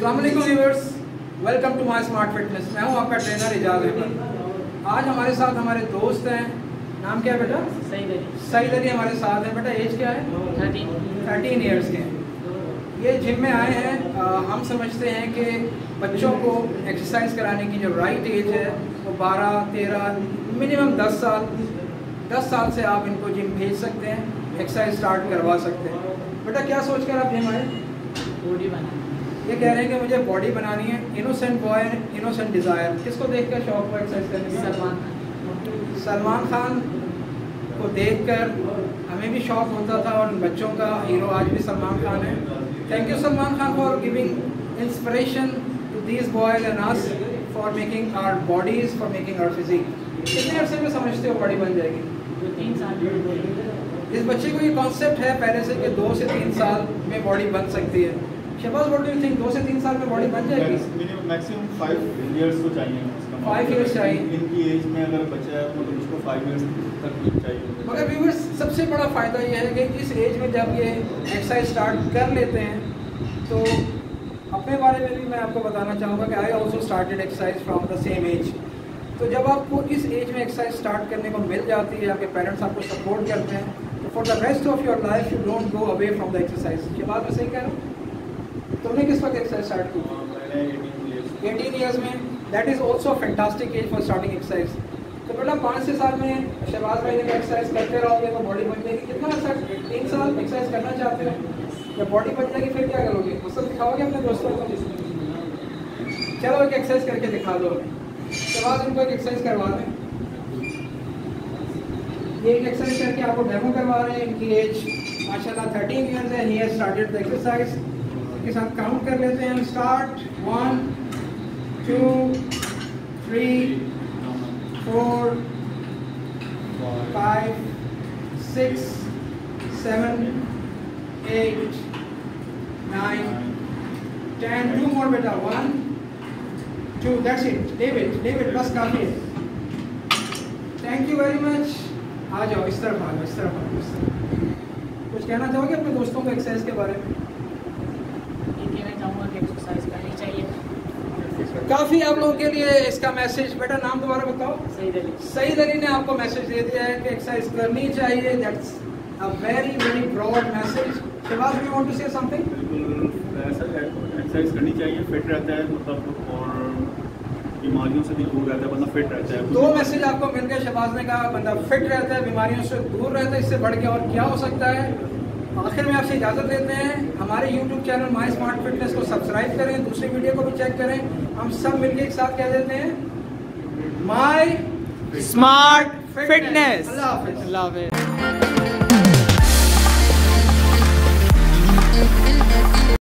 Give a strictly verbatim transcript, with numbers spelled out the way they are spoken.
अस्सलाम वालेकुम viewers, welcome to my smart fitness. मैं हूं आपका ट्रेनर एजाज अहमद। आज हमारे साथ हमारे दोस्त हैं। नाम क्या है बेटा? सईद अली। सईद अली हमारे साथ हैं। बेटा एज क्या है? थर्टीन थर्टीन ईयर्स के हैं। ये जिम में आए हैं। आ, हम समझते हैं कि बच्चों को एक्सरसाइज कराने की जो राइट एज है वो बारह तेरह मिनिमम दस साल दस साल से आप इनको जिम भेज सकते हैं, एक्सरसाइज स्टार्ट करवा सकते हैं। बेटा क्या सोच कर आप जिम आए? बॉडी बनानी। ये कह रहे हैं कि मुझे बॉडी बनानी है। Innocent boy, innocent desire. किसको देखकर शौक हुआ एक्सरसाइज करने की? सलमान खान। सलमान खान को देखकर हमें भी शौक होता था और बच्चों का हीरो आज भी सलमान खान है। Thank you Salman Khan for giving inspiration to these boys and us for making our bodies, for making our physique. कितने अरसे में समझते हो बॉडी बन जाएगी? दो तीन साल। इस बच्चे को ये कॉन्सेप्ट है पहले से कि दो से तीन साल में बॉडी बन सकती है। Shahbaz, what do you think, दो से तीन साल में बॉडी बन जाएगी? मिनिमम मैक्सिमम फाइव इयर्स तो चाहिए उसका। फाइव इयर्स चाहिए। इनकी एज में अगर बच्चा है तो उसको फाइव इयर्स तक चाहिए। मगर व्यूअर्स, सबसे बड़ा फ़ायदा ये है कि इस एज में जब ये एक्सरसाइज स्टार्ट कर लेते हैं तो अपने बारे में भी मैं आपको बताना चाहूँगा कि I also started exercise from the same age. तो जब आपको इस एज में एक्सरसाइज स्टार्ट करने को मिल जाती है, आपके पेरेंट्स आपको सपोर्ट करते हैं, तो for the rest of your life you don't go away from the exercise. ये बात मैं सही कह रहा हूँ? तुमने किस वक्त एक्सरसाइज स्टार्ट की? एटीन ईयर्स में। That is also fantastic age for starting exercise. तो बेटा पाँच छः साल में शहबाज भाई ने एक्सरसाइज करते रहोगे तो बॉडी बन जाएगी। कितना अर्सा? तीन साल एक्सरसाइज करना चाहते हो? जब बॉडी बन जाएगी फिर क्या करोगे? मतलब दिखाओगे अपने दोस्तों को? चलो एक एक्सरसाइज करके दिखा दो। शहबाज उनको एक एक्सरसाइज करवा दें। ये एक एक्सरसाइज करके आपको डेमो करवा रहे हैं। इनकी एज माशाल्लाह थर्टीन ईयर्स है। He has started the exercise. के साथ काउंट कर लेते हैं। Start. One two three four five six seven eight nine ten. Two more बेटा। One two. That's it. David David बस काफ़ी है। Thank you very much. आ जाओ इस तरफ, आ जाओ इस तरफ, आ जाओ इस तरफ। कुछ कहना चाहोगे अपने दोस्तों को एक्सरसाइज के बारे में? एक्सरसाइज करनी चाहिए। काफ़ी आप लोगों के लिए इसका मैसेज। बेटा नाम दोबारा बताओ। सईद अली। सईद अली ने आपको मैसेज दे दिया है कि एक्सरसाइज करनी चाहिए। That's a very very broad message. Shahbaz, you want to say something? बिल्कुल ऐसा एक्सरसाइज करनी चाहिए, फिट रहता है मतलब, और बीमारियों से भी दूर रहता है, बंदा फिट रहता है। दो मैसेज आपको मिल गए। शहबाज ने कहा बंदा फिट रहता है, बीमारियों से दूर रहता है। इससे बढ़ के और क्या हो सकता है? आखिर में आपसे इजाज़त लेते हैं। हमारे YouTube channel my smart fitness को सब्सक्राइब करें, दूसरी वीडियो को भी चेक करें। हम सब मिलके एक साथ कह देते हैं माय स्मार्ट फिटनेस। अल्लाह हाफिज़। अल्लाह हाफिज़।